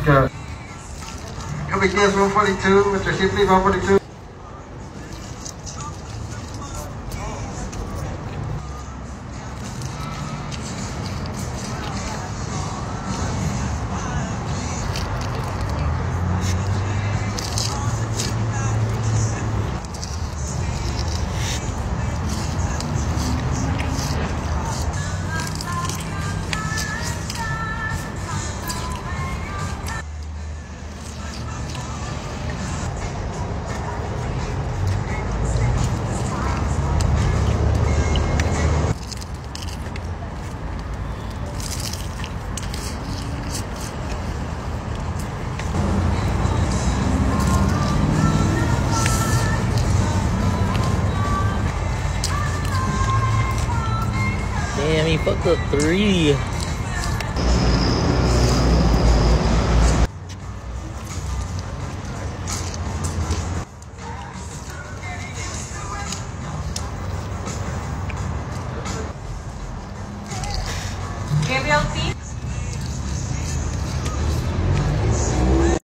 Good. Coming guess 142 with your hip lead 142. Damn, he fucked up 3. Gabriel, please.